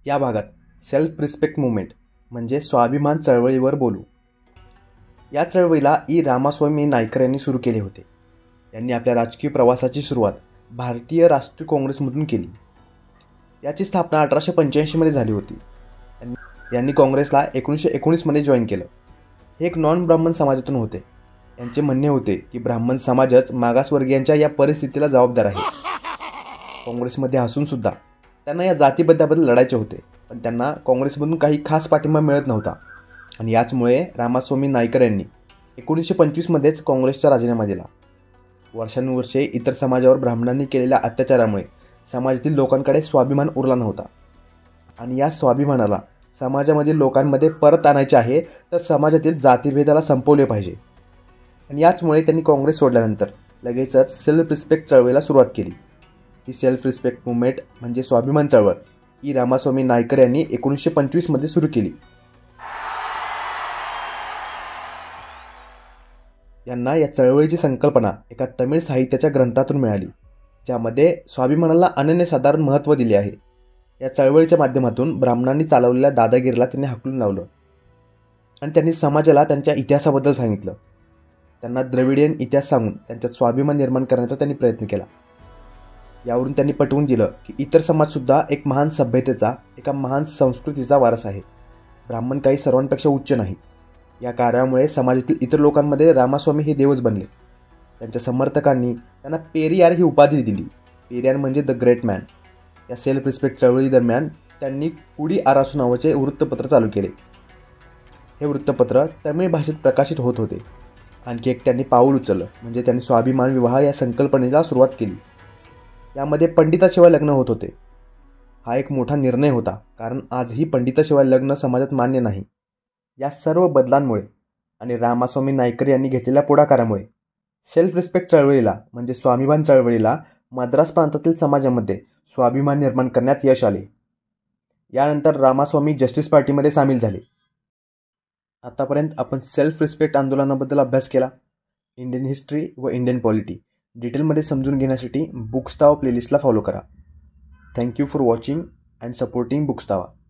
या भागात self respect movement म्हणजे स्वाभिमान चळवळीवर बोलू. या चळवळीला रामास्वामी नायकर यांनी सुरू केले होते. यांनी आपल्या राजकीय प्रवासाची सुरुवात भारतीय राष्ट्रीय काँग्रेसमधून केली. याची स्थापना 1885 मध्ये झाली होती. यांनी काँग्रेसला 1919 मध्ये जॉईन केलं. हे एक नॉन ब्राह्मण समाजातून होते. यांचे म्हणणे होते की ब्राह्मण समाजच मागासवर्गीयांच्या या परिस्थितीला जबाबदार आहे. काँग्रेसमध्ये असून सुद्धा त्यांना या जातीबद्धाबद्दल लढायचे होते, पण त्यांना काँग्रेसमधून काही खास पाठिंबा मिळत नव्हता. आणि याचमुळे रामास्वामी नायकर यांनी 1925 मध्येच काँग्रेसचा राजीनामा दिला. वर्षानुवर्षे इतर समाजावर ब्राह्मणांनी केलेल्या अत्याचारामुळे समाजातील लोकांकडे स्वाभिमान उरला नव्हता. आणि या स्वाभिमानाला समाजामधील लोकांमध्ये परत आणायचे आहे, तर समाजातील जातीभेदाला संपवले पाहिजे. आणि याचमुळे त्यांनी काँग्रेस सोडल्यानंतर लगेचच सेल्फ रिस्पेक्ट चळवळीला सुरुवात केली. ही सेल्फ रिस्पेक्ट मुवमेंट म्हणजे स्वाभिमान चळवळ रामास्वामी नायकर यांनी 1925 मध्ये सुरू केली. यांना या चळवळीची संकल्पना एका तमिळ साहित्याच्या ग्रंथातून मिळाली, ज्यामध्ये स्वाभिमानाला अनन्यसाधारण महत्त्व दिले आहे. या चळवळीच्या माध्यमातून ब्राह्मणांनी चालवलेल्या दादागिरीला त्यांनी हाकलून लावलं आणि त्यांनी समाजाला त्यांच्या इतिहासाबद्दल सांगितलं. त्यांना द्रविडियन इतिहास सांगून त्यांच्यात स्वाभिमान निर्माण करण्याचा त्यांनी प्रयत्न केला. यावरून त्यांनी पटवून दिलं की इतर समाजसुद्धा एक महान सभ्यतेचा, एका महान संस्कृतीचा वारस आहे. ब्राह्मण काही सर्वांपेक्षा उच्च नाही. या कार्यामुळे समाजातील इतर लोकांमध्ये रामास्वामी हे देवच बनले. त्यांच्या समर्थकांनी त्यांना पेरियार ही उपाधी दिली. पेरियार म्हणजे द ग्रेट मॅन. या सेल्फ रिस्पेक्ट चळवळी दरम्यान त्यांनी कुडी आरासू नावाचे वृत्तपत्र चालू केले. हे वृत्तपत्र तमिळ भाषेत प्रकाशित होत होते. आणखी एक त्यांनी पाऊल उचललं, म्हणजे त्यांनी स्वाभिमान विवाह या संकल्पनेला सुरुवात केली. यामध्ये पंडिताशिवाय लग्न होत होते. हा एक मोठा निर्णय होता, कारण आजही पंडिताशिवाय लग्न समाजात मान्य नाही. या सर्व बदलांमुळे आणि रामास्वामी नायकर यांनी घेतलेल्या पुढाकारामुळे सेल्फ रिस्पेक्ट चळवळीला म्हणजे स्वाभिमान चळवळीला मद्रास प्रांतातील समाजामध्ये स्वाभिमान निर्माण करण्यात यश आले. यानंतर रामास्वामी जस्टिस पार्टीमध्ये सामील झाले. आतापर्यंत आपण सेल्फ रिस्पेक्ट आंदोलनाबद्दल अभ्यास केला. इंडियन हिस्ट्री व इंडियन पॉलिटी डिटेलमध्ये समजून घेण्यासाठी बुक्सतावा प्लेलिस्टला फॉलो करा. Thank you for watching and supporting बुक्सतावा.